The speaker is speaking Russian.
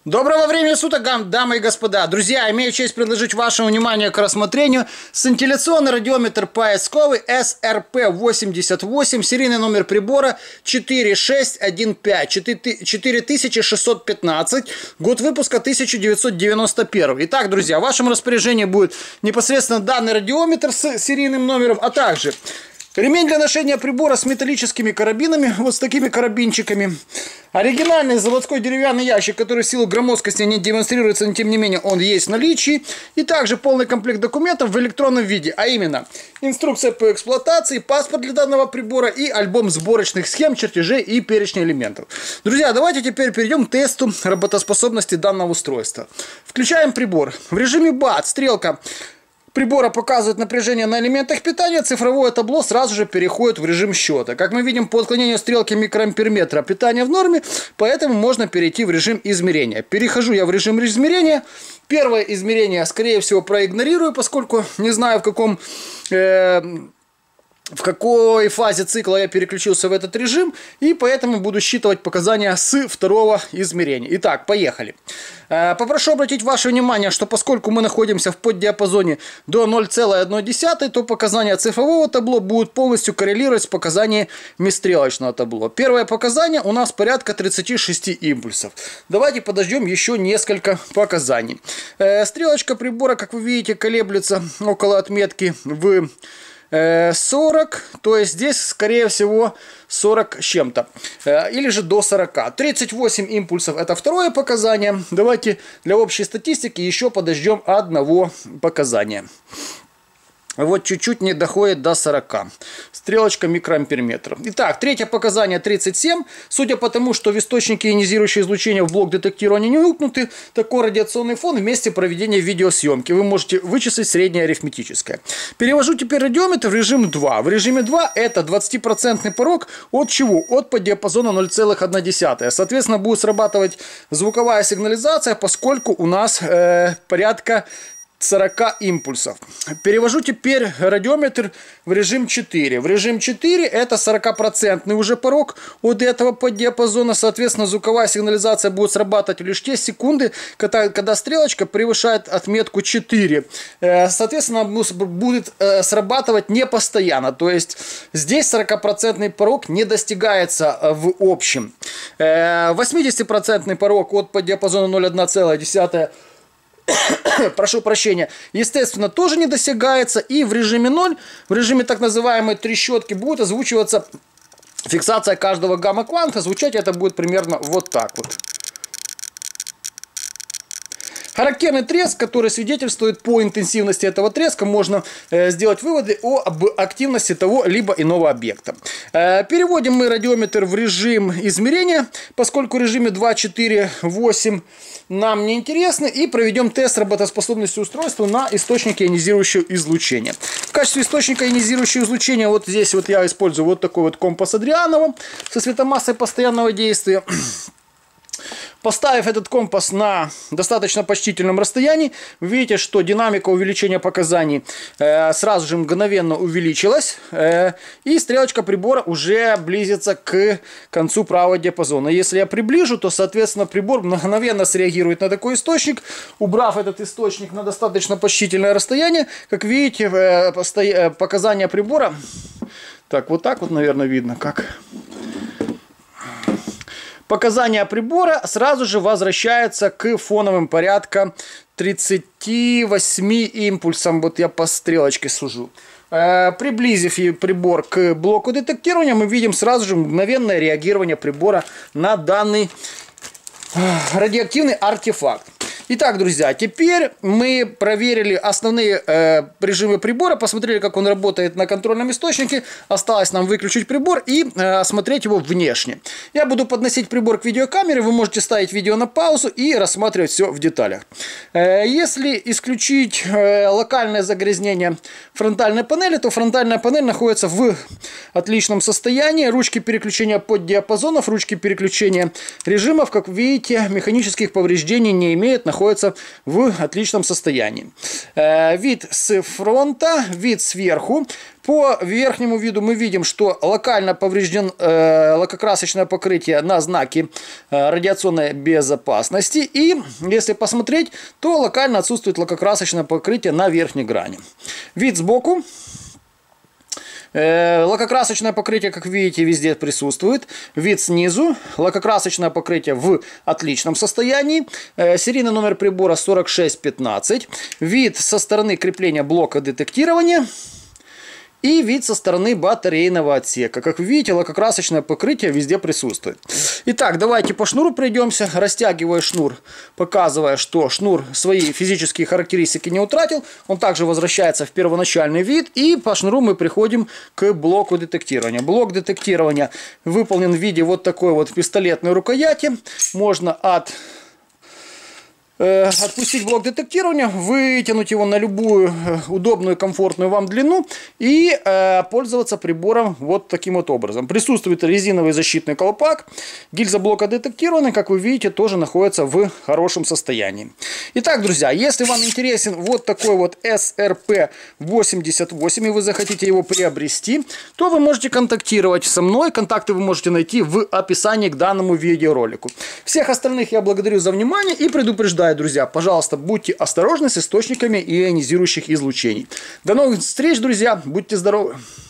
Доброго времени суток, дамы и господа. Друзья, имею честь предложить вашему вниманию к рассмотрению сцинтилляционный радиометр поисковый SRP88, серийный номер прибора 4615, год выпуска 1991. Итак, друзья, в вашем распоряжении будет непосредственно данный радиометр с серийным номером, а также ремень для ношения прибора с металлическими карабинами, вот с такими карабинчиками. Оригинальный заводской деревянный ящик, который в силу громоздкости не демонстрируется, но тем не менее он есть в наличии. И также полный комплект документов в электронном виде, а именно инструкция по эксплуатации, паспорт для данного прибора и альбом сборочных схем, чертежей и перечня элементов. Друзья, давайте теперь перейдем к тесту работоспособности данного устройства. Включаем прибор. В режиме БАТ стрелка прибора показывает напряжение на элементах питания, цифровое табло сразу же переходит в режим счета. Как мы видим, по отклонению стрелки микроамперметра питание в норме, поэтому можно перейти в режим измерения. Перехожу я в режим измерения. Первое измерение, скорее всего, проигнорирую, поскольку не знаю, в какой фазе цикла я переключился в этот режим, и поэтому буду считывать показания с второго измерения. Итак, поехали. Попрошу обратить ваше внимание, что поскольку мы находимся в поддиапазоне до 0,1, то показания цифрового табло будут полностью коррелировать с показаниями стрелочного табло. Первое показание у нас порядка 36 импульсов. Давайте подождем еще несколько показаний. Стрелочка прибора, как вы видите, колеблется около отметки в 40, то есть здесь, скорее всего, 40 с чем-то, или же до 40. 38 импульсов — это второе показание. Давайте для общей статистики еще подождем одного показания. Вот чуть-чуть не доходит до 40. Стрелочка микроамперметра. Итак, третье показание 37. Судя по тому, что в источнике ионизирующего излучения в блок детектирования не укнуты, такой радиационный фон в месте проведения видеосъемки. Вы можете вычислить среднее арифметическое. Перевожу теперь радиометр в режим 2. В режиме 2 это 20% порог от чего? От поддиапазона 0,1. Соответственно, будет срабатывать звуковая сигнализация, поскольку у нас порядка 40 импульсов. Перевожу теперь радиометр в режим 4. В режим 4 это 40% уже порог от этого поддиапазона. Соответственно, звуковая сигнализация будет срабатывать лишь те секунды, когда стрелочка превышает отметку 4. Соответственно, будет срабатывать не постоянно. То есть здесь 40% порог не достигается в общем. 80% порог от поддиапазона 0,1. Прошу прощения, естественно, тоже не достигается. И в режиме 0, в режиме так называемой трещотки, будет озвучиваться фиксация каждого гамма-кванта. Звучать это будет примерно вот так вот. Характерный треск, который свидетельствует по интенсивности этого треска, можно сделать выводы об активности того либо иного объекта. Переводим мы радиометр в режим измерения, поскольку в режиме 2, 4, 8 нам не интересно, и проведем тест работоспособности устройства на источнике ионизирующего излучения. В качестве источника ионизирующего излучения вот здесь вот я использую вот такой вот компас Адрианова со светомассой постоянного действия. Поставив этот компас на достаточно почтительном расстоянии, вы видите, что динамика увеличения показаний сразу же мгновенно увеличилась, и стрелочка прибора уже близится к концу правого диапазона. Если я приближу, то, соответственно, прибор мгновенно среагирует на такой источник. Убрав этот источник на достаточно почтительное расстояние, как видите, показания прибора, так вот, наверное, видно, как... Показания прибора сразу же возвращаются к фоновым порядка 38 импульсам. Вот я по стрелочке сужу. Приблизив прибор к блоку детектирования, мы видим сразу же мгновенное реагирование прибора на данный радиоактивный артефакт. Итак, друзья, теперь мы проверили основные режимы прибора, посмотрели, как он работает на контрольном источнике. Осталось нам выключить прибор и осмотреть его внешне. Я буду подносить прибор к видеокамере, вы можете ставить видео на паузу и рассматривать все в деталях. Если исключить локальное загрязнение фронтальной панели, то фронтальная панель находится в отличном состоянии. Ручки переключения поддиапазонов, ручки переключения режимов, как видите, механических повреждений не имеют, находятся находится в отличном состоянии. Вид с фронта, вид сверху. По верхнему виду мы видим, что локально поврежден лакокрасочное покрытие на знаке радиационной безопасности. И если посмотреть, то локально отсутствует лакокрасочное покрытие на верхней грани. Вид сбоку. Лакокрасочное покрытие, как видите, везде присутствует. Вид снизу. Лакокрасочное покрытие в отличном состоянии. Серийный номер прибора 4615. Вид со стороны крепления блока детектирования. И вид со стороны батарейного отсека. Как вы видите, лакокрасочное покрытие везде присутствует. Итак, давайте по шнуру пройдемся. Растягивая шнур, показывая, что шнур свои физические характеристики не утратил. Он также возвращается в первоначальный вид. И по шнуру мы приходим к блоку детектирования. Блок детектирования выполнен в виде вот такой вот пистолетной рукояти. Можно отпустить блок детектирования, вытянуть его на любую удобную, комфортную вам длину и пользоваться прибором вот таким вот образом. Присутствует резиновый защитный колпак. Гильза блока детектирования, как вы видите, тоже находится в хорошем состоянии. Итак, друзья, если вам интересен вот такой вот SRP88 и вы захотите его приобрести, то вы можете контактировать со мной. Контакты вы можете найти в описании к данному видеоролику. Всех остальных я благодарю за внимание и предупреждаю, друзья, пожалуйста, будьте осторожны с источниками ионизирующих излучений. До новых встреч, друзья, будьте здоровы!